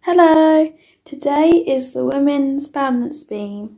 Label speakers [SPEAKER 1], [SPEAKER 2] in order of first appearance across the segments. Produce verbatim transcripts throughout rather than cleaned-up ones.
[SPEAKER 1] Hello, today is the Women's Balance Beam.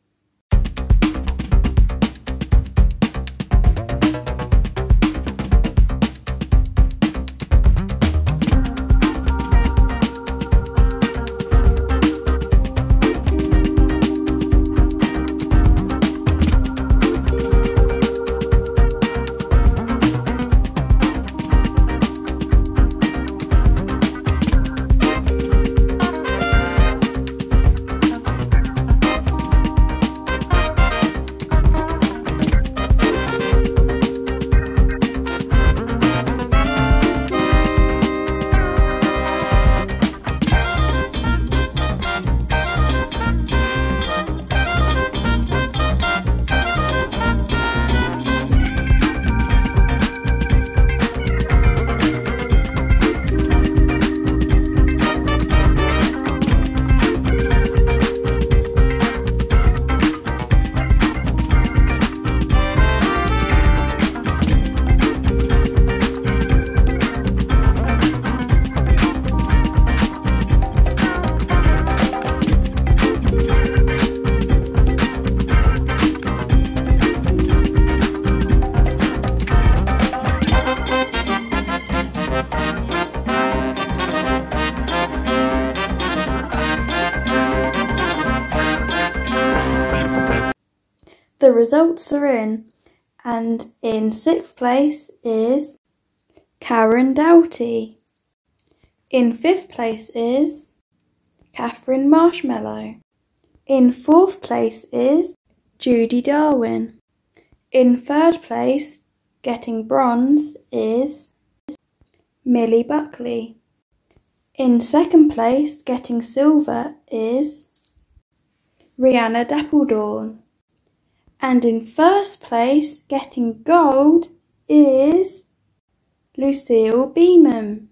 [SPEAKER 1] The results are in, and in sixth place is Karen Doughty. In fifth place is Catherine Marshmallow. In fourth place is Judy Darwin. In third place, getting bronze, is Millie Buckley. In second place, getting silver, is Rihanna Dappledorn. And in first place, getting gold, is Lucille Beeman.